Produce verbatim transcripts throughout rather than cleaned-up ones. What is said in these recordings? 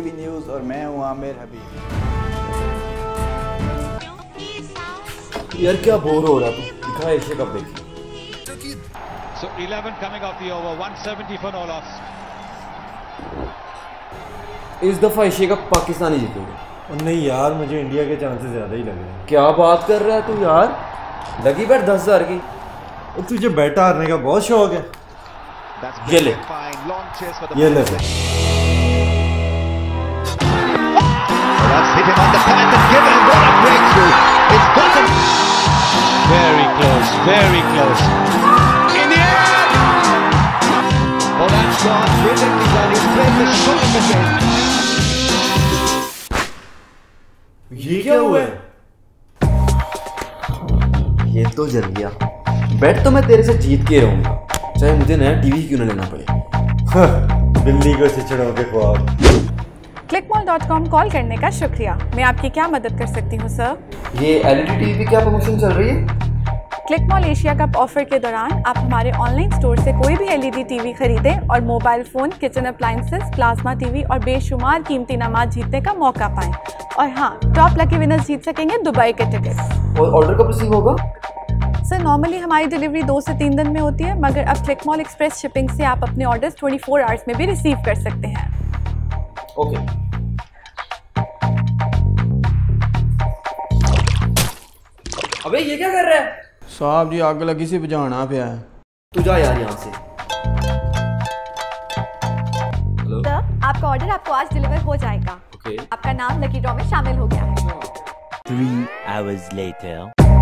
TV news और मैं हूँ आमिर हबीब। यार क्या बोर हो रहा तू, दिखा एशिया कप देखी। So eleven coming off the over, one seventy for no loss. इस दफा एशिया कप पाकिस्तान ही जीतेगा। नहीं यार, मुझे इंडिया के चांसेस ज्यादा ही लग रहे हैं। क्या बात कर रहा है तू यार, लगी बैठ दस हजार की। और तुझे बैट हारने का बहुत शौक है। ये ले ये ले Very close, very close. In the air! Oh, that's gone. Brilliantly done. He's played the shot again. ये क्या हुआ है? ये तो जल गया। बैट तो मैं तेरे से जीत के रहूंगा, चाहे मुझे नया टीवी क्यों ना लेना पड़े। बिल्ली को सिचड़ों के ख्वाब। क्लिकमॉल डॉट कॉम कॉल करने का शुक्रिया। मैं आपकी क्या मदद कर सकती हूँ सर? ये एलईडी टीवी पे क्या प्रमोशन चल रही है? क्लिकमॉल एशिया कप ऑफर के दौरान आप हमारे ऑनलाइन स्टोर से कोई भी एलईडी टीवी खरीदें और mobile phone, kitchen appliances, plasma TV और बेशुमार कीमती इनामात जीतने का मौका पाएं। और हाँ, टॉप लकी विनर्स जीत सकेंगे दुबई के टिकट। और ऑर्डर कब रिसीव होगा? सर नॉर्मली हमारी डिलीवरी दो से तीन दिन में होती है, मगर अब क्लिकमॉल एक्सप्रेस शिपिंग से आप अपने ऑर्डर्स चौबीस आवर्स में भी रिसीव कर सकते हैं। ओके। अबे ये क्या कर रहा है? साहब जी आग लगी सी बुझाना पे है। तू जा यार यहाँ से। सर आपका ऑर्डर आपको आज डिलीवर हो जाएगा। ओके। आपका नाम लकी ड्रॉ में शामिल हो गया है। Three hours later.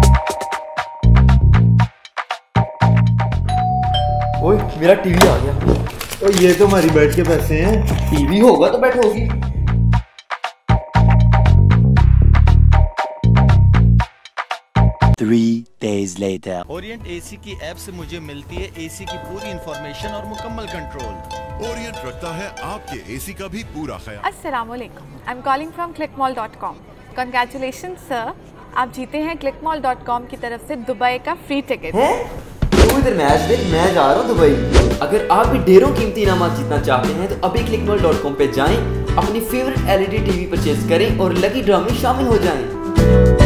ओए मेरा टीवी आ गया। तो ये तो हमारी बैट के पैसे हैं। टीवी होगा तो बैट होगी। Three days later. Orient AC की ऐप से मुझे मिलती है एसी की पूरी इंफॉर्मेशन और मुकम्मल कंट्रोल। ओरिएंट रखता है आपके एसी का भी पूरा ख्याल। अस्सलामुअलैकुम, I am calling from Clickmall dot com. Congratulation sir, आप जीते हैं क्लिकमॉल डॉट कॉम की तरफ से दुबई का फ्री टिकट। है? तू इधर मैच देख, मैं जा रहा हूँ दुबई। अगर आप भी ढेरों कीमती इनामात जीतना चाहते हैं तो अभी क्लिकमॉल डॉट कॉम पे जाएं, अपनी फेवरेट एलईडी टीवी परचेज करें और लकी ड्रॉ में शामिल हो जाएं।